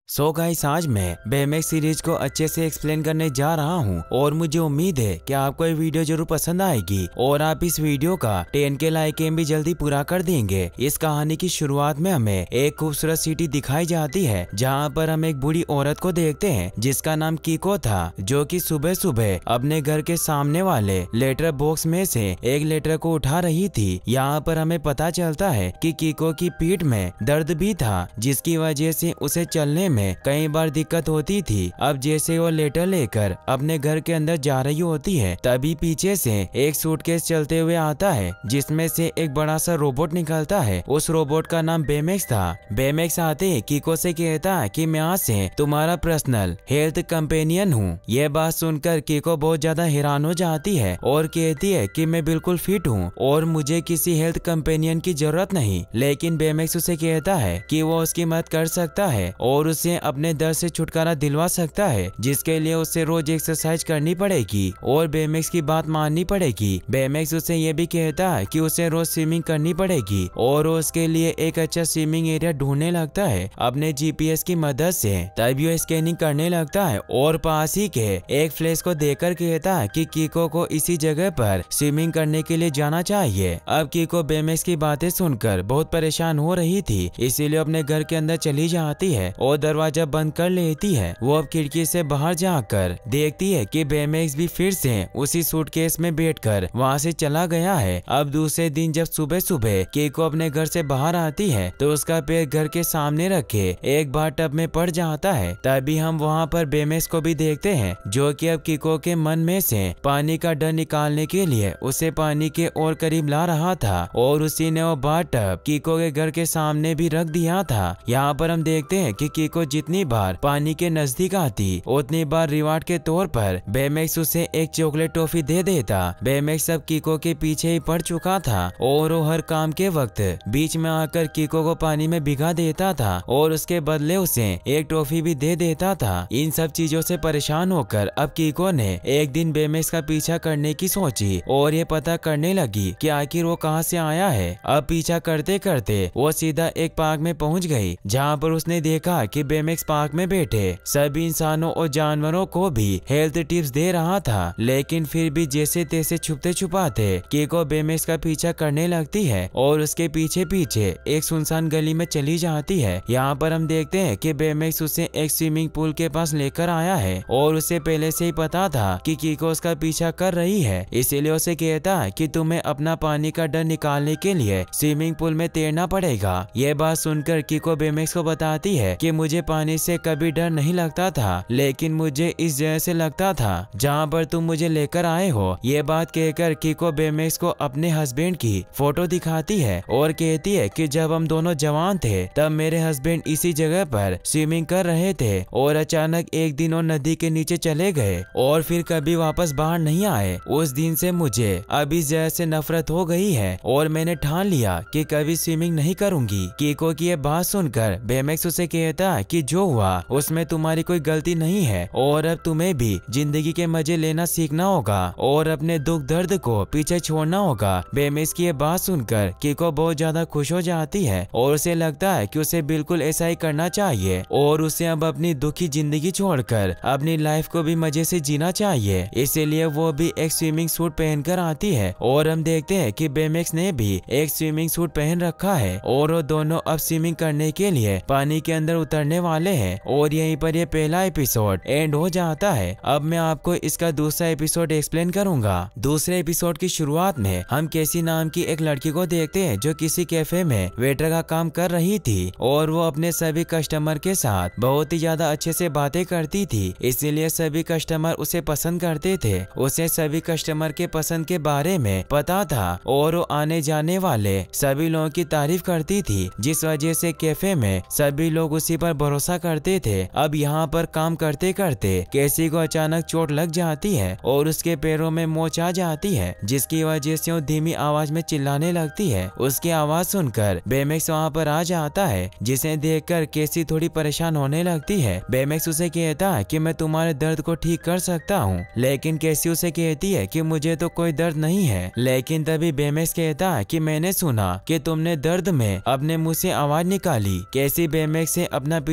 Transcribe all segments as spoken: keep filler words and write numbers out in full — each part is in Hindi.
सो गाइस, आज मैं बेमेक्स सीरीज को अच्छे से एक्सप्लेन करने जा रहा हूं और मुझे उम्मीद है कि आपको ये वीडियो जरूर पसंद आएगी और आप इस वीडियो का टेन के लाइक एम भी जल्दी पूरा कर देंगे। इस कहानी की शुरुआत में हमें एक खूबसूरत सिटी दिखाई जाती है जहां पर हम एक बूढ़ी औरत को देखते हैं जिसका नाम कीको था, जो कि सुबह सुबह अपने घर के सामने वाले लेटर बॉक्स में से एक लेटर को उठा रही थी। यहाँ पर हमें पता चलता है कि कीको की पीठ में दर्द भी था, जिसकी वजह से उसे चलने में कई बार दिक्कत होती थी। अब जैसे वो लेटर लेकर अपने घर के अंदर जा रही होती है, तभी पीछे से एक सूटकेस चलते हुए आता है जिसमें से एक बड़ा सा रोबोट निकलता है। उस रोबोट का नाम बेमेक्स था। बेमेक्स आते ही कीको से कहता है कि मैं आज से तुम्हारा पर्सनल हेल्थ कंपेनियन हूँ। यह बात सुनकर कीको बहुत ज्यादा हैरान हो जाती है और कहती है कि मैं बिल्कुल फिट हूँ और मुझे किसी हेल्थ कंपेनियन की जरूरत नहीं। लेकिन बेमेक्स उसे कहता है कि वो उसकी मदद कर सकता है और उसे अपने दर्द से छुटकारा दिलवा सकता है, जिसके लिए उसे रोज एक्सरसाइज करनी पड़ेगी और बेमेक्स की बात माननी पड़ेगी। बेमेक्स उसे ये भी कहता है कि उसे रोज स्विमिंग करनी पड़ेगी और उसके लिए एक अच्छा स्विमिंग एरिया ढूंढने लगता है अपने जीपीएस की मदद से। तभी वो स्कैनिंग करने लगता है और पास ही के एक फ्लैश को देखकर कहता है कि कीको को इसी जगह पर स्विमिंग करने के लिए जाना चाहिए। अब कीको बेमेक्स की बातें सुनकर बहुत परेशान हो रही थी, इसीलिए अपने घर के अंदर चली जाती है और दरवाजा बंद कर लेती है। वो अब खिड़की से बाहर जाकर देखती है कि बेमेक्स भी फिर से उसी सूटकेस में बैठकर वहां से चला गया है। अब दूसरे दिन जब सुबह सुबह कीको अपने घर से बाहर आती है तो उसका पैर घर के सामने रखे एक बार टब में पड़ जाता है। तभी हम वहां पर बेमेक्स को भी देखते हैं, जो कि अब कीको के मन में से पानी का डर निकालने के लिए उसे पानी के और करीब ला रहा था और उसी ने वो बार टब कीको के घर के सामने भी रख दिया था। यहाँ पर हम देखते हैं कि कीको जितनी बार पानी के नजदीक आती उतनी बार रिवार्ड के तौर पर बेमेक्स उसे एक चॉकलेट टॉफी दे देता। बेमेक्स अब कीको के पीछे ही पड़ चुका था और वो हर काम के वक्त बीच में आकर कीको को पानी में भिगा देता था और उसके बदले उसे एक टॉफी भी दे देता था। इन सब चीजों से परेशान होकर अब कीको ने एक दिन बेमेक्स का पीछा करने की सोची और ये पता करने लगी कि आखिर वो कहाँ से आया है। अब पीछा करते करते वो सीधा एक पार्क में पहुंच गई, जहाँ पर उसने देखा कि बेमेक्स पार्क में बैठे सभी इंसानों और जानवरों को भी हेल्थ टिप्स दे रहा था। लेकिन फिर भी जैसे तैसे छुपते छुपाते कीको बेमेक्स का पीछा करने लगती है और उसके पीछे पीछे एक सुनसान गली में चली जाती है। यहाँ पर हम देखते हैं कि बेमेक्स उसे एक स्विमिंग पूल के पास लेकर आया है और उसे पहले से ही पता था कि कीको उसका पीछा कर रही है, इसीलिए उसे कहता है कि तुम्हें अपना पानी का डर निकालने के लिए स्विमिंग पूल में तैरना पड़ेगा। यह बात सुनकर कीको बेमेक्स को बताती है कि मुझे पानी से कभी डर नहीं लगता था, लेकिन मुझे इस जगह से लगता था जहाँ पर तुम मुझे लेकर आए हो। ये बात कहकर कीको बेमेक्स को अपने हस्बैंड की फोटो दिखाती है और कहती है कि जब हम दोनों जवान थे तब मेरे हस्बैंड इसी जगह पर स्विमिंग कर रहे थे और अचानक एक दिन वो नदी के नीचे चले गए और फिर कभी वापस बाहर नहीं आए। उस दिन से मुझे अब इस जगह से नफरत हो गई है और मैंने ठान लिया कि कभी स्विमिंग नहीं करूंगी। कीको की ये बात सुनकर बेमेक्स उसे कहता है कि जो हुआ उसमें तुम्हारी कोई गलती नहीं है और अब तुम्हें भी जिंदगी के मजे लेना सीखना होगा और अपने दुख दर्द को पीछे छोड़ना होगा। बेमेक्स की ये बात सुनकर कीको बहुत ज्यादा खुश हो जाती है और उसे लगता है कि उसे बिल्कुल ऐसा ही करना चाहिए और उसे अब अपनी दुखी जिंदगी छोड़कर अपनी लाइफ को भी मजे से जीना चाहिए। इसीलिए वो भी एक स्विमिंग सूट पहनकर आती है और हम देखते हैं कि बेमेक्स ने भी एक स्विमिंग सूट पहन रखा है और वो दोनों अब स्विमिंग करने के लिए पानी के अंदर उतरने वाले हैं और यहीं पर ये पहला एपिसोड एंड हो जाता है। अब मैं आपको इसका दूसरा एपिसोड एक्सप्लेन करूंगा। दूसरे एपिसोड की शुरुआत में हम केसी नाम की एक लड़की को देखते हैं जो किसी कैफे में वेटर का काम कर रही थी और वो अपने सभी कस्टमर के साथ बहुत ही ज्यादा अच्छे से बातें करती थी, इसीलिए सभी कस्टमर उसे पसंद करते थे। उसे सभी कस्टमर के पसंद के बारे में पता था और वो आने जाने वाले सभी लोगों की तारीफ करती थी, जिस वजह से कैफे में सभी लोग उसी पर भरोसा करते थे। अब यहाँ पर काम करते करते केसी को अचानक चोट लग जाती है और उसके पैरों में मोच आ जाती है, जिसकी वजह से वो धीमी आवाज में चिल्लाने लगती है। उसकी आवाज सुनकर बेमेक्स वहाँ पर आ जाता है, जिसे देखकर केसी थोड़ी परेशान होने लगती है। बेमेक्स उसे कहता है कि मैं तुम्हारे दर्द को ठीक कर सकता हूँ, लेकिन केसी उसे कहती है कि मुझे तो कोई दर्द नहीं है। लेकिन तभी बेमेक्स कहता है कि मैंने सुना कि तुमने दर्द में अपने मुंह से आवाज निकाली। केसी बेमेक्स से अपना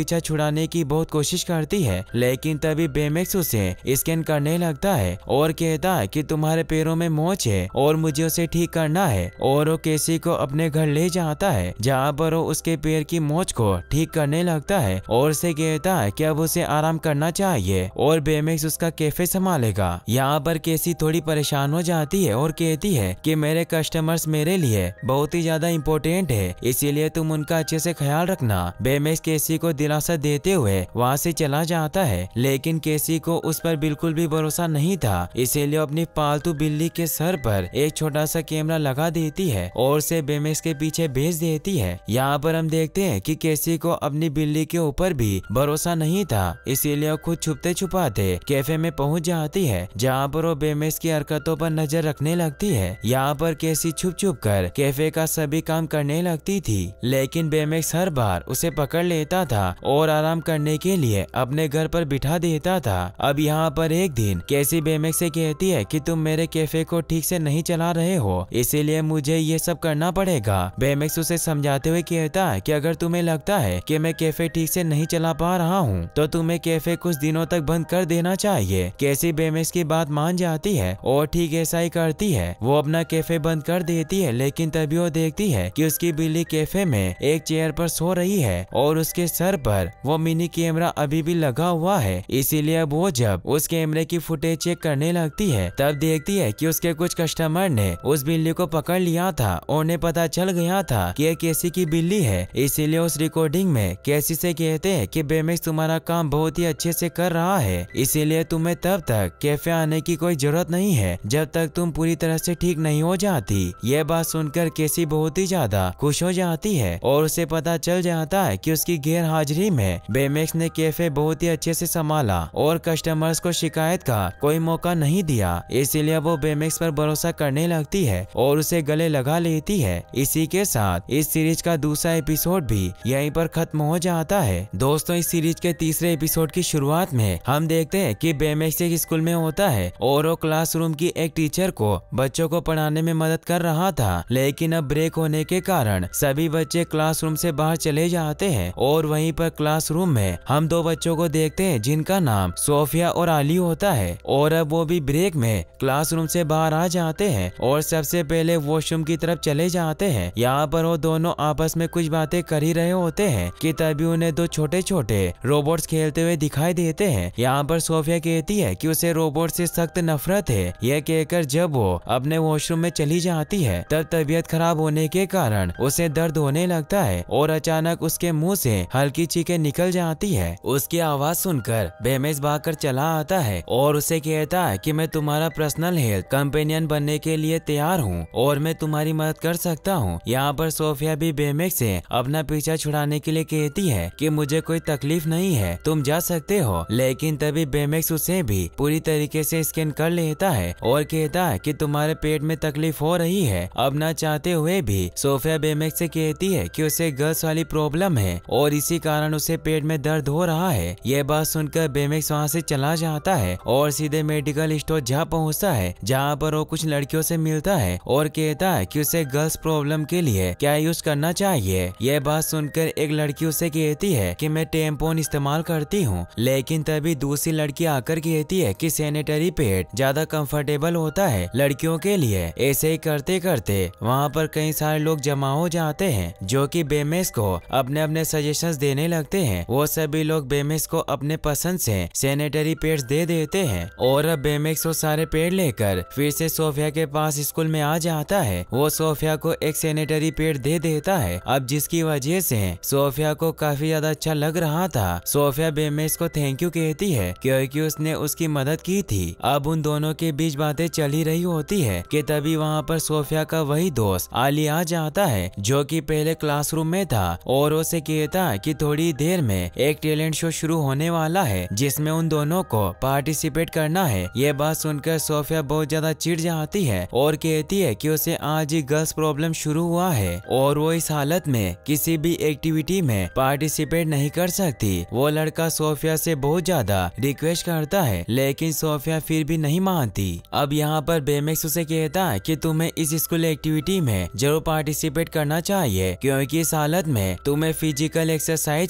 पीछा छुड़ाने की बहुत कोशिश करती है, लेकिन तभी बेमेक्स उसे स्कैन करने लगता है और कहता है कि तुम्हारे पैरों में मोच है और मुझे उसे ठीक करना है। और वो केसी को अपने घर ले जाता है, जहाँ पर वो उसके पैर की मोच को ठीक करने लगता है और उसे कहता है कि अब उसे आराम करना चाहिए और बेमेक्स उसका कैफे संभालेगा। यहाँ पर केसी थोड़ी परेशान हो जाती है और कहती है कि मेरे कस्टमर्स मेरे लिए बहुत ही ज्यादा इम्पोर्टेंट है, इसीलिए तुम उनका अच्छे से ख्याल रखना। बेमेक्स केसी को दिलासा देते हुए वहाँ से चला जाता है, लेकिन केसी को उस पर बिल्कुल भी भरोसा नहीं था, इसीलिए अपनी पालतू बिल्ली के सर पर एक छोटा सा कैमरा लगा देती है और उसे बेमेक्स के पीछे भेज देती है। यहाँ पर हम देखते हैं कि केसी को अपनी बिल्ली के ऊपर भी भरोसा नहीं था, इसीलिए खुद छुपते छुपाते कैफे में पहुंच जाती है, जहाँ पर वो बेमेक्स की हरकतों पर नजर रखने लगती है। यहाँ पर केसी छुप छुप कर कैफे का सभी काम करने लगती थी, लेकिन बेमेक्स हर बार उसे पकड़ लेता था और आराम करने के लिए अपने घर पर बिठा देता था। अब यहाँ पर एक दिन केसी बेमेक्स से कहती है कि तुम मेरे कैफे को ठीक से नहीं चला रहे हो, इसीलिए मुझे ये सब करना पड़ेगा। बेमेक्स उसे समझाते हुए कहता है कि अगर तुम्हें लगता है कि मैं कैफे ठीक से नहीं चला पा रहा हूँ तो तुम्हें कैफे कुछ दिनों तक बंद कर देना चाहिए। केसी बेमेक्स की बात मान जाती है और ठीक ऐसा ही करती है, वो अपना कैफे बंद कर देती है, लेकिन तभी वो देखती है कि उसकी बिल्ली कैफे में एक चेयर पर सो रही है और उसके सर पर वो मिनी कैमरा अभी भी लगा हुआ है। इसीलिए अब वो जब उस कैमरे की फुटेज चेक करने लगती है तब देखती है कि उसके कुछ कस्टमर ने उस बिल्ली को पकड़ लिया था और उन्हें पता चल गया था कि ये केसी की बिल्ली है। इसीलिए उस रिकॉर्डिंग में केसी से कहते हैं कि बेमेक्स तुम्हारा काम बहुत ही अच्छे से कर रहा है, इसीलिए तुम्हें तब तक कैफे आने की कोई जरूरत नहीं है जब तक तुम पूरी तरह से ठीक नहीं हो जाती। यह बात सुनकर केसी बहुत ही ज्यादा खुश हो जाती है और उसे पता चल जाता है कि उसकी गैर हाजिरी में बेमेक्स ने कैफे बहुत ही अच्छे से संभाला और कस्टमर्स को शिकायत का कोई मौका नहीं दिया। इसीलिए वो बेमेक्स पर भरोसा करने लगती है और उसे गले लगा लेती है। इसी के साथ इस सीरीज का दूसरा एपिसोड भी यहीं पर खत्म हो जाता है। दोस्तों, इस सीरीज के तीसरे एपिसोड की शुरुआत में हम देखते हैं कि बेमेक्स एक स्कूल में होता है और वो क्लासरूम की एक टीचर को बच्चों को पढ़ाने में मदद कर रहा था, लेकिन अब ब्रेक होने के कारण सभी बच्चे क्लासरूम से बाहर चले जाते हैं और वहीं पर क्लासरूम में हम दो बच्चों को देखते हैं जिनका नाम सोफिया और आली होता है और अब वो भी ब्रेक में क्लासरूम से बाहर आ जाते हैं और सबसे पहले वॉशरूम की तरफ चले जाते हैं। यहाँ पर वो दोनों आपस में कुछ बातें कर ही रहे होते हैं कि तभी उन्हें दो छोटे छोटे रोबोट्स खेलते हुए दिखाई देते हैं। यहाँ पर सोफिया कहती है कि उसे रोबोट से सख्त नफरत है। यह कहकर जब वो अपने वॉशरूम में चली जाती है तब तबीयत खराब होने के कारण उसे दर्द होने लगता है और अचानक उसके मुंह से हल्की चीखें निकल जाती है। उसकी आवाज सुनकर बेमेक्स भागकर चला आता है और उसे कहता है कि मैं तुम्हारा पर्सनल हेल्थ कंपेनियन बनने के लिए तैयार हूँ और मैं तुम्हारी मदद कर सकता हूँ। यहाँ पर सोफिया भी बेमेक्स से अपना पीछा छुड़ाने के लिए कहती है कि मुझे कोई तकलीफ नहीं है, तुम जा सकते हो, लेकिन तभी बेमेक्स उसे भी पूरी तरीके से स्कैन कर लेता है और कहता है कि तुम्हारे पेट में तकलीफ हो रही है। अब न चाहते हुए भी सोफिया बेमेक्स से कहती है कि उसे गर्ल्स वाली प्रॉब्लम है और इसी कारण उसे पेट में दर्द हो रहा है। यह बात सुनकर बेमेक्स वहाँ से चला जाता है और सीधे मेडिकल स्टोर जा पहुँचता है, जहाँ पर वो कुछ लड़कियों से मिलता है और कहता है कि उसे गर्ल्स प्रॉब्लम के लिए क्या यूज करना चाहिए। यह बात सुनकर एक लड़की उसे कहती है कि मैं टेम्पोन इस्तेमाल करती हूँ, लेकिन तभी दूसरी लड़की आकर कहती है कि सैनिटरी पैड ज्यादा कंफर्टेबल होता है लड़कियों के लिए। ऐसे ही करते करते वहाँ पर कई सारे लोग जमा हो जाते हैं जो कि बेमेक्स को अपने अपने सजेशंस देने लगते हैं। वो सभी लोग बेमेक्स को अपने पसंद से सैनिटरी पैड्स दे देते हैं और अब बेमेक्स वो सारे पैड लेकर फिर से सोफिया के पास स्कूल में आ जाता है। वो सोफिया को एक सैनिटरी पैड दे देता है, अब जिसकी वजह से सोफिया को काफी ज्यादा अच्छा लग रहा था। सोफिया बेमेक्स को थैंक यू कहती है क्योंकि उसने उसकी मदद की थी। अब उन दोनों के बीच बातें चली रही होती है कि तभी वहाँ पर सोफिया का वही दोस्त आली आ जाता है जो कि पहले क्लासरूम में था और उसे कहता है कि थोड़ी देर में एक टैलेंट शो शुरू होने वाला है जिसमें उन दोनों को पार्टिसिपेट करना है। ये बात सुनकर सोफिया बहुत ज्यादा चिढ़ जाती है और कहती है कि उसे आज ही गर्ल्स प्रॉब्लम शुरू हुआ है और वो इस हालत में किसी भी एक्टिविटी में पार्टिसिपेट नहीं कर सकती। वो लड़का सोफिया से बहुत ज्यादा रिक्वेस्ट करता है लेकिन सोफिया फिर भी नहीं मानती। अब यहाँ पर बेमेक्स उसे कहता है कि तुम्हें इस स्कूल एक्टिविटी में जरूर पार्टिसिपेट करना चाहिए क्योंकि इस हालत में तुम्हें फिजिकल एक्सरसाइज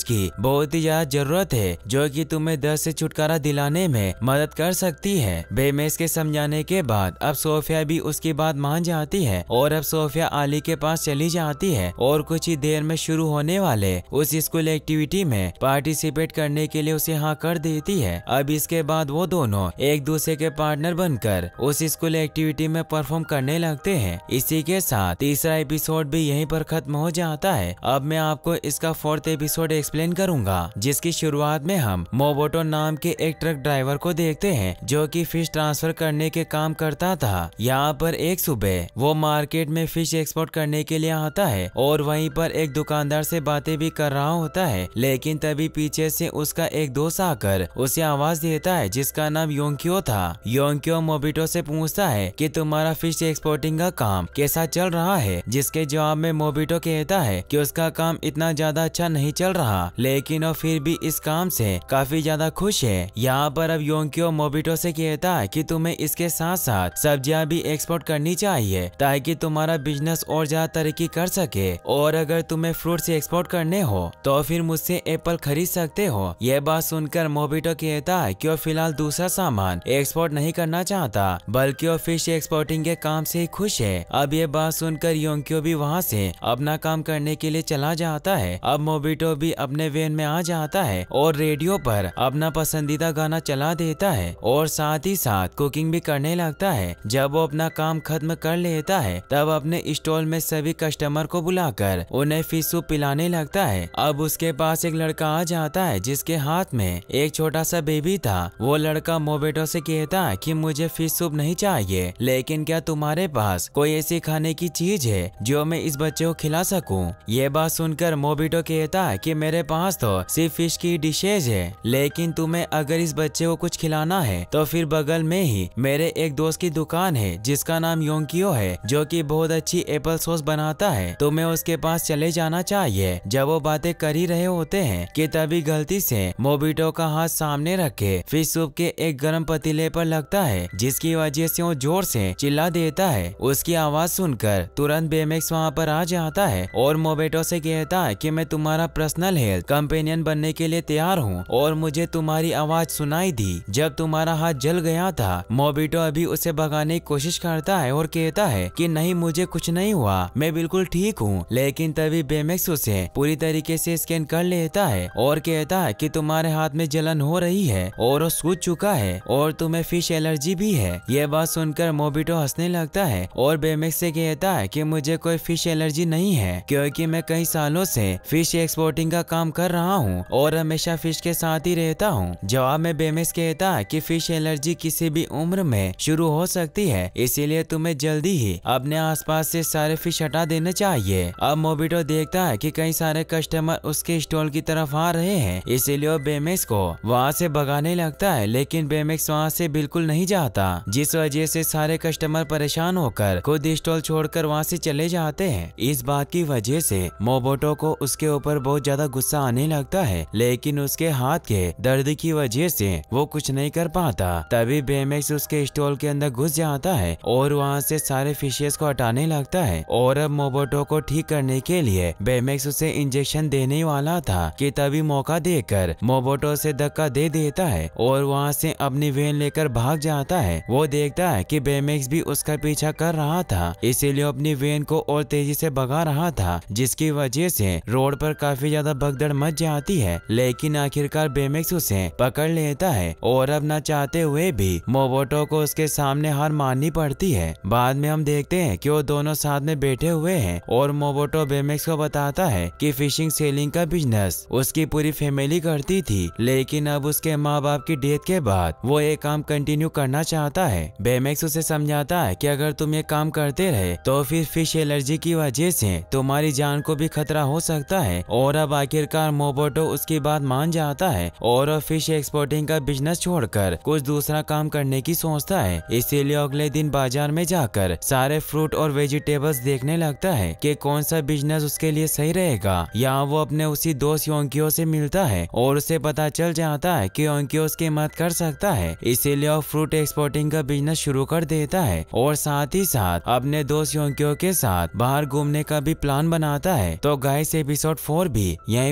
नॉलेज की बहुत ही ज्यादा जरूरत है जो कि तुम्हें दर्द से छुटकारा दिलाने में मदद कर सकती है। बेमेक्स के समझाने के बाद अब सोफिया भी उसकी बात मान जाती है और अब सोफिया अली के पास चली जाती है और कुछ ही देर में शुरू होने वाले उस स्कूल एक्टिविटी में पार्टिसिपेट करने के लिए उसे हाँ कर देती है। अब इसके बाद वो दोनों एक दूसरे के पार्टनर बनकर उस स्कूल एक्टिविटी में परफॉर्म करने लगते हैं। इसी के साथ तीसरा एपिसोड भी यहीं पर खत्म हो जाता है। अब मैं आपको इसका फोर्थ एपिसोड एक्सप्लेन करूंगा, जिसकी शुरुआत में हम मोबोटो नाम के एक ट्रक ड्राइवर को देखते हैं जो कि फिश ट्रांसफर करने के काम करता था। यहाँ पर एक सुबह वो मार्केट में फिश एक्सपोर्ट करने के लिए आता है और वहीं पर एक दुकानदार से बातें भी कर रहा होता है, लेकिन तभी पीछे से उसका एक दोस्त आकर उसे आवाज देता है जिसका नाम योंक्यो था। योंक्यो मोबिटो से पूछता है कि तुम्हारा फिश एक्सपोर्टिंग का काम कैसा चल रहा है, जिसके जवाब में मोबिटो कहता है कि उसका काम इतना ज्यादा अच्छा नहीं चल रहा, लेकिन वो फिर भी इस काम से काफी ज्यादा खुश है। यहाँ पर अब योंक्यो मोबिटो से कहता है कि तुम्हें इसके साथ साथ सब्जियां भी एक्सपोर्ट करनी चाहिए ताकि तुम्हारा बिजनेस और ज्यादा तरक्की कर सके, और अगर तुम्हें फ्रूट्स एक्सपोर्ट करने हो तो फिर मुझसे एप्पल खरीद सकते हो। यह बात सुनकर मोबिटो कहता है कि वो फिलहाल दूसरा सामान एक्सपोर्ट नहीं करना चाहता, बल्कि वो फिश एक्सपोर्टिंग के काम से ही खुश है। अब ये बात सुनकर योंक्यो भी वहाँ से अपना काम करने के लिए चला जाता है। अब मोबिटो भी अपने वैन में आ जाता है और रेडियो पर अपना पसंदीदा गाना चला देता है और साथ ही साथ कुकिंग भी करने लगता है। जब वो अपना काम खत्म कर लेता है तब अपने स्टॉल में सभी कस्टमर को बुलाकर उन्हें फिश सूप पिलाने लगता है। अब उसके पास एक लड़का आ जाता है जिसके हाथ में एक छोटा सा बेबी था। वो लड़का मोबिटो से कहता है कि मुझे फिश सूप नहीं चाहिए, लेकिन क्या तुम्हारे पास कोई ऐसी खाने की चीज है जो मैं इस बच्चे को खिला सकूं? ये बात सुनकर मोबिटो कहता है कि मेरे पास तो सिर्फ फिश की डिशेज है, लेकिन तुम्हें अगर इस बच्चे को कुछ खिलाना है तो फिर बगल में ही मेरे एक दोस्त की दुकान है जिसका नाम योंकियो है जो कि बहुत अच्छी एप्पल सॉस बनाता है, तुम्हें उसके पास चले जाना चाहिए। जब वो बातें कर ही रहे होते हैं कि तभी गलती से मोबिटो का हाथ सामने रखे फिश सूप के एक गर्म पतीले पर लगता है, जिसकी वजह से वो जोर से चिल्ला देता है। उसकी आवाज सुनकर तुरंत बेमेक्स वहाँ पर आ जाता है और मोबिटो से कहता है कि मैं तुम्हारा पर्सनल हेल्थ कंपेनियन बनने के लिए तैयार हूँ और मुझे तुम्हारी आवाज सुनाई दी जब तुम्हारा हाथ जल गया था। मोबिटो अभी उसे भगाने की कोशिश करता है और कहता है कि नहीं, मुझे कुछ नहीं हुआ, मैं बिल्कुल ठीक हूँ। लेकिन तभी बेमेक्स उसे पूरी तरीके से स्कैन कर लेता है और कहता है कि तुम्हारे हाथ में जलन हो रही है और वो सूज चुका है और तुम्हें फिश एलर्जी भी है। ये बात सुनकर मोबिटो हंसने लगता है और बेमेक्स से कहता है कि मुझे कोई फिश एलर्जी नहीं है क्योंकि मैं कई सालों से फिश एक्सपोर्टिंग का काम कर रहा हूँ और हमेशा फिश के साथ ही रहता हूँ। जवाब में बेमेक्स कहता है कि फिश एलर्जी किसी भी उम्र में शुरू हो सकती है, इसीलिए तुम्हें जल्दी ही अपने आसपास से सारे फिश हटा देने चाहिए। अब मोबिटो देखता है कि कई सारे कस्टमर उसके स्टॉल की तरफ आ रहे हैं, इसीलिए वो बेमेक्स को वहाँ से भगाने लगता है, लेकिन बेमेक्स वहाँ से बिल्कुल नहीं जाता, जिस वजह से सारे कस्टमर परेशान होकर खुद स्टॉल छोड़कर वहाँ से चले जाते हैं। इस बात की वजह से मोबिटो को उसके ऊपर बहुत ज्यादा गुस्सा आने लगता है, लेकिन उसके हाथ के दर्द की वजह से वो कुछ नहीं कर पाता। तभी बेमेक्स उसके स्टॉल के अंदर घुस जाता है और वहाँ से सारे फिशेस को हटाने लगता है और अब मोबिटो को ठीक करने के लिए बेमेक्स उसे इंजेक्शन देने वाला था कि तभी मौका देकर मोबिटो से धक्का दे देता है और वहाँ से अपनी वैन लेकर भाग जाता है। वो देखता है कि बेमेक्स भी उसका पीछा कर रहा था, इसीलिए अपनी वैन को और तेजी से भगा रहा था, जिसकी वजह से रोड पर काफी ज्यादा भगदड़ मच जाती है। लेकिन आखिरकार बेमेक्स उसे पकड़ लेता है और अब न चाहते हुए भी मोबिटो को उसके सामने हार माननी पड़ती है। बाद में हम देखते हैं कि वो दोनों साथ में बैठे हुए हैं और मोबिटो बेमेक्स को बताता है कि फिशिंग सेलिंग का बिजनेस उसकी पूरी फैमिली करती थी, लेकिन अब उसके माँ बाप की डेथ के बाद वो ये काम कंटिन्यू करना चाहता है। बेमेक्स उसे समझाता है कि अगर तुम ये काम करते रहे तो फिर फिश एलर्जी की वजह से तुम्हारी जान को भी खतरा हो सकता है। और अब आखिरकार मोबिटो उसकी बात मान जाता है और वो फिश एक्सपोर्टिंग का बिजनेस छोड़कर कुछ दूसरा काम करने की सोचता है। इसीलिए अगले दिन बाजार में जाकर सारे फ्रूट और वेजिटेबल्स देखने लगता है कि कौन सा बिजनेस उसके लिए सही रहेगा। यहाँ वो अपने उसी दोस्त योंकियो से मिलता है और उसे पता चल जाता है कि योंकियो उसकी मदद कर सकता है, इसीलिए वो फ्रूट एक्सपोर्टिंग का बिजनेस शुरू कर देता है और साथ ही साथ अपने दोस्त योंकियो के साथ बाहर घूमने का भी प्लान बनाता है। तो गाइस, एपिसोड फोर भी यहीं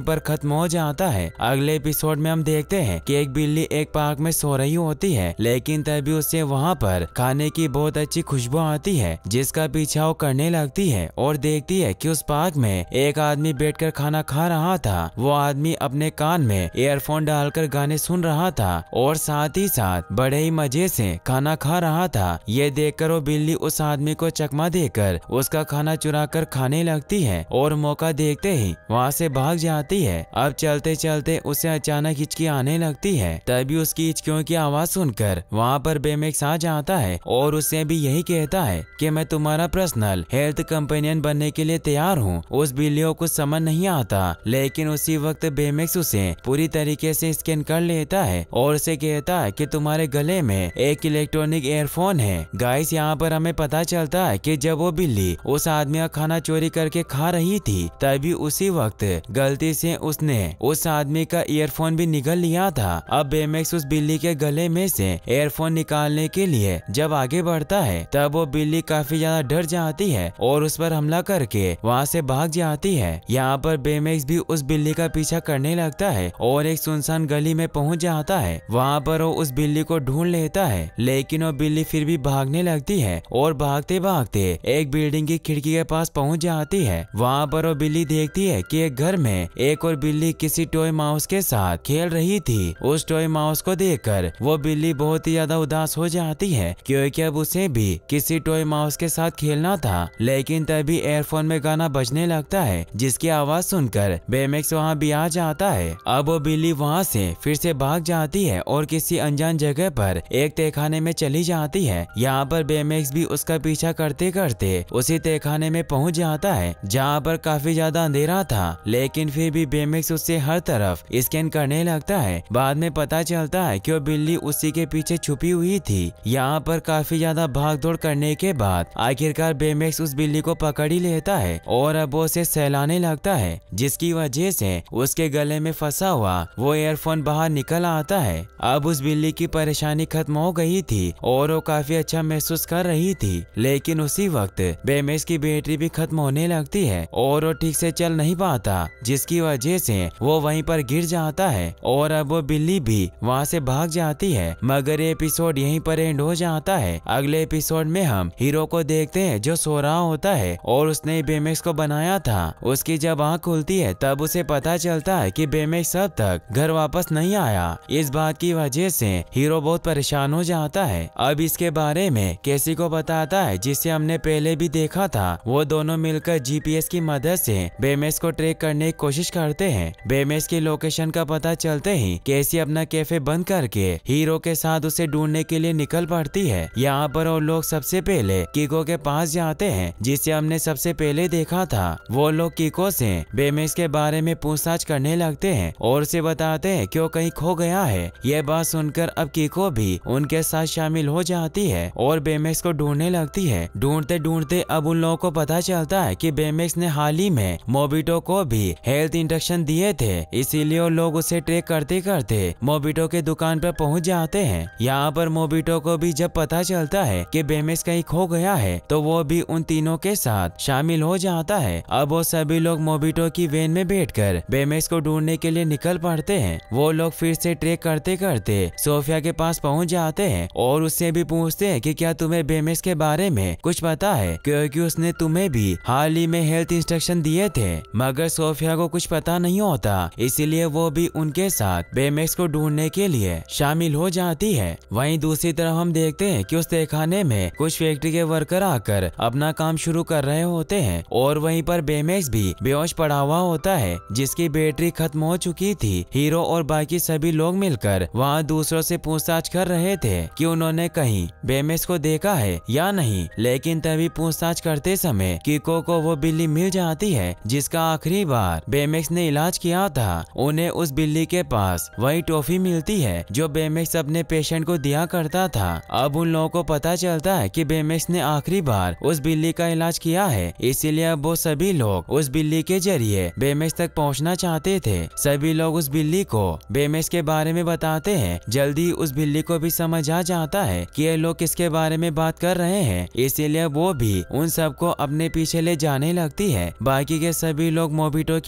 वहीं पर खत्म हो जाता है। अगले एपिसोड में हम देखते हैं कि एक बिल्ली एक पार्क में सो रही होती है, लेकिन तभी उससे वहाँ पर खाने की बहुत अच्छी खुशबू आती है, जिसका पीछा वो करने लगती है और देखती है कि उस पार्क में एक आदमी बैठकर खाना खा रहा था। वो आदमी अपने कान में ईयरफोन डालकर गाने सुन रहा था और साथ ही साथ बड़े ही मजे से खाना खा रहा था। ये देखकर वो बिल्ली उस आदमी को चकमा देकर उसका खाना चुरा कर खाने लगती है और मौका देखते ही वहाँ से भाग जाती है। अब चलते चलते उसे अचानक हिचकी आने लगती है। तभी उसकी हिचकियों की आवाज सुनकर वहाँ पर बेमेक्स आ जाता है और उससे भी यही कहता है कि मैं तुम्हारा पर्सनल हेल्थ कंपेनियन बनने के लिए तैयार हूँ। उस बिल्ली को कुछ समझ नहीं आता, लेकिन उसी वक्त बेमेक्स उसे पूरी तरीके से स्कैन कर लेता है और उसे कहता है कि तुम्हारे गले में एक इलेक्ट्रॉनिक ईयरफोन है। गाइस, यहाँ पर हमें पता चलता है कि जब वो बिल्ली उस आदमी का खाना चोरी करके खा रही थी, तभी उसी वक्त गलती से उसने उस आदमी का ईयरफोन भी निगल लिया था। अब बेमेक्स उस बिल्ली के गले में से ईयरफोन निकालने के लिए जब आगे बढ़ता है, तब वो बिल्ली काफी ज्यादा डर जाती है और उस पर हमला करके वहाँ से भाग जाती है। यहाँ पर बेमेक्स भी उस बिल्ली का पीछा करने लगता है और एक सुनसान गली में पहुँच जाता है। वहाँ पर वो उस बिल्ली को ढूंढ लेता है, लेकिन वो बिल्ली फिर भी भागने लगती है और भागते भागते एक बिल्डिंग की खिड़की के पास पहुँच जाती है। वहाँ पर वो बिल्ली देखती है कि एक घर में एक और बिल्ली किसी टॉय माउस के साथ खेल रही थी। उस टॉय माउस को देखकर वो बिल्ली बहुत ही ज्यादा उदास हो जाती है, क्योंकि अब उसे भी किसी टॉय माउस के साथ खेलना था। लेकिन तभी एयरफोन में गाना बजने लगता है, जिसकी आवाज सुनकर बेमेक्स वहाँ भी आ जाता है। अब वो बिल्ली वहाँ से फिर से भाग जाती है और किसी अनजान जगह पर एक तहखाने में चली जाती है। यहाँ पर बेमेक्स भी उसका पीछा करते करते उसी तहखाने में पहुँच जाता है, जहाँ पर काफी ज्यादा अंधेरा था, लेकिन फिर भी बेमेक्स उससे हर तरफ स्कैन करने लगता है। बाद में पता चलता है कि वो बिल्ली उसी के पीछे छुपी हुई थी। यहाँ पर काफी ज्यादा भाग दौड़ करने के बाद आखिरकार बेमेक्स उस बिल्ली को पकड़ ही लेता है और अब वो उसे सहलाने लगता है, जिसकी वजह से उसके गले में फंसा हुआ वो ईयरफोन बाहर निकल आता है। अब उस बिल्ली की परेशानी खत्म हो गई थी और वो काफी अच्छा महसूस कर रही थी, लेकिन उसी वक्त बेमेक्स की बैटरी भी खत्म होने लगती है और वो ठीक से चल नहीं पाता, जिसकी वजह से वो वहीं पर गिर जाता है और अब वो बिल्ली भी वहाँ से भाग जाती है। मगर ये एपिसोड यहीं पर एंड हो जाता है। अगले एपिसोड में हम हीरो को देखते हैं जो सो रहा होता है और उसने बेमेक्स को बनाया था। उसकी जब आँख खुलती है तब उसे पता चलता है कि बेमेक्स अब तक घर वापस नहीं आया। इस बात की वजह से हीरो बहुत परेशान हो जाता है। अब इसके बारे में कैसी को बताता है, जिसे हमने पहले भी देखा था। वो दोनों मिलकर जीपीएस की मदद से बेमेक्स को ट्रैक करने की कोशिश करते हैं। बेमेक्स की लोकेशन का पता चलते ही कैसी अपना कैफे बंद करके हीरो के साथ उसे ढूंढने के लिए निकल पड़ती है। यहाँ पर वो लोग सबसे पहले किको के पास जाते हैं, जिसे हमने सबसे पहले देखा था। वो लोग किको से बेमेक्स के बारे में पूछताछ करने लगते हैं और उसे बताते हैं कि वो कहीं खो गया है। यह बात सुनकर अब किको भी उनके साथ शामिल हो जाती है और बेमेक्स को ढूंढने लगती है। ढूंढते ढूंढते अब उन लोगों को पता चलता है कि बेमेक्स ने हाल ही में मोबिटो को भी हेल्थ इंजेक्शन दिए थे, इसीलिए वो लोग उसे ट्रैक करते करते मोबिटो के दुकान पर पहुंच जाते हैं। यहाँ पर मोबिटो को भी जब पता चलता है कि बेमेक्स कहीं खो गया है, तो वो भी उन तीनों के साथ शामिल हो जाता है। अब वो सभी लोग मोबिटो की वैन में बैठकर बेमेक्स को ढूंढने के लिए निकल पड़ते हैं। वो लोग फिर से ट्रैक करते करते सोफिया के पास पहुंच जाते हैं और उससे भी पूछते हैं कि क्या तुम्हें बेमेक्स के बारे में कुछ पता है, क्योंकि उसने तुम्हें भी हाल ही में हेल्थ इंस्ट्रक्शन दिए थे। मगर सोफिया को कुछ पता नहीं होता, इसीलिए वो भी उनके साथ बेमेक्स को ढूंढने के लिए शामिल हो जाती है। वहीं दूसरी तरफ हम देखते हैं कि उस तहखाने में कुछ फैक्ट्री के वर्कर आकर अपना काम शुरू कर रहे होते हैं और वहीं पर बेमेक्स भी बेहोश पड़ा हुआ होता है, जिसकी बैटरी खत्म हो चुकी थी। हीरो और बाकी सभी लोग मिलकर वहाँ दूसरों से पूछताछ कर रहे थे कि उन्होंने कहीं बेमेक्स को देखा है या नहीं, लेकिन तभी पूछताछ करते समय किको को वो बिल्ली मिल जाती है जिसका आखिरी बार बेमेक्स ने इलाज किया था। उन्हें उस बिल्ली के पास वही टॉफी मिलती है जो बेमेक्स अपने पेशेंट को दिया करता था। अब उन लोगों को पता चलता है कि बेमेक्स ने आखिरी बार उस बिल्ली का इलाज किया है, इसीलिए अब वो सभी लोग उस बिल्ली के जरिए बेमेक्स तक पहुंचना चाहते थे। सभी लोग उस बिल्ली को बेमेक्स के बारे में बताते हैं। जल्दी उस बिल्ली को भी समझ आ जाता है कि ये लोग किसके बारे में बात कर रहे हैं, इसीलिए वो भी उन सबको अपने पीछे ले जाने लगती है। बाकी के सभी लोग मोबिटो की वैन में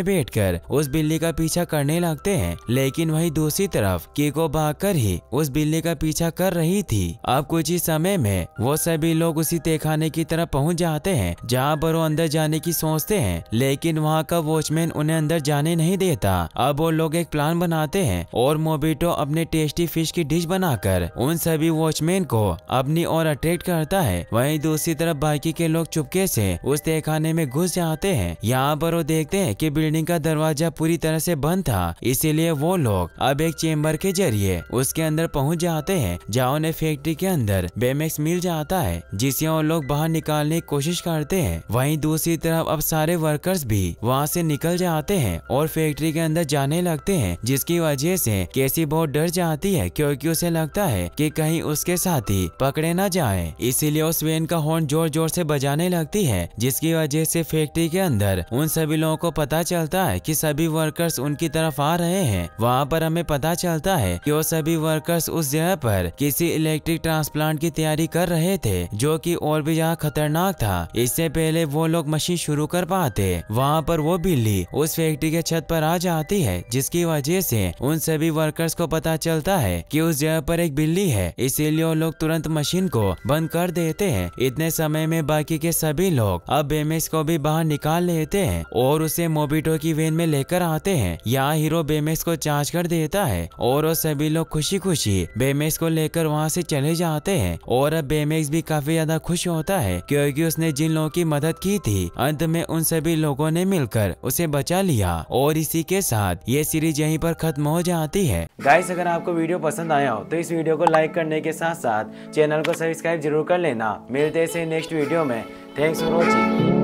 में बैठकर उस बिल्ली का पीछा करने लगते हैं, लेकिन वही दूसरी तरफ कीको भागकर ही उस बिल्ली का पीछा कर रही थी। अब कुछ ही समय में वो सभी लोग उसी तहखाने की तरफ पहुंच जाते हैं जहां पर वो अंदर जाने की सोचते हैं, लेकिन वहां का वॉचमैन उन्हें अंदर जाने नहीं देता। अब वो लोग एक प्लान बनाते हैं और मोबिटो अपने टेस्टी फिश की डिश बनाकर उन सभी वॉचमैन को अपनी ओर अट्रैक्ट करता है। वहीं दूसरी तरफ बाकी के लोग चुपके से उस तहखाने में घुस जाते हैं। यहाँ पर वो देखते हैं कि बिल्डिंग का दरवाजा पूरी तरह से बंद था, इसीलिए वो लोग अब एक चेम्बर के जरिए उसके अंदर पहुंच जाते हैं जहाँ उन्हें फैक्ट्री के अंदर बेमेक्स मिल जाता है, जिसे वो लोग बाहर निकालने की कोशिश करते हैं। वहीं दूसरी तरफ अब सारे वर्कर्स भी वहाँ से निकल जाते हैं और फैक्ट्री के अंदर जाने लगते हैं, जिसकी वजह से कैसी बहुत डर जाती है क्योंकि उसे लगता है कि कहीं उसके साथी पकड़े न जाएं। इसीलिए उस वैन का हॉर्न जोर जोर से बजाने लगती है, जिसकी वजह से फैक्ट्री के अंदर उन सभी लोगों को पता चलता है कि सभी वर्कर्स उनकी तरफ आ रहे हैं। वहाँ पर हमें पता चलता है कि वो सभी वर्कर्स उस जगह पर किसी इलेक्ट्रिक ट्रांसप्लांट की तैयारी कर रहे थे, जो कि और भी ज्यादा खतरनाक था। इससे पहले वो लोग मशीन शुरू कर पाते, वहाँ पर वो बिल्ली उस फैक्ट्री के छत पर आ जाती है, जिसकी वजह से उन सभी वर्कर्स को पता चलता है कि उस जगह पर एक बिल्ली है। इसीलिए वो लोग तुरंत मशीन को बंद कर देते हैं। इतने समय में बाकी के सभी लोग अब बेमेक्स को भी बाहर निकाल लेते हैं और उसे मोबिटो की वैन में लेकर आते हैं। यहाँ हीरो बेमेक्स को चार्ज कर देता है और वो सभी लोग खुशी खुशी बेमेक्स को लेकर वहाँ से चले जाते हैं। और अब बेमेक्स भी काफी ज्यादा खुश होता है क्योंकि उसने जिन लोगों की मदद की थी, अंत में उन सभी लोगों ने मिलकर उसे बचा लिया। और इसी के साथ ये सीरीज यहीं पर खत्म हो जाती है। गाइस, अगर आपको वीडियो पसंद आया हो तो इस वीडियो को लाइक करने के साथ साथ चैनल को सब्सक्राइब जरूर कर लेना। मिलते हैं नेक्स्ट वीडियो में। Thanks for watching.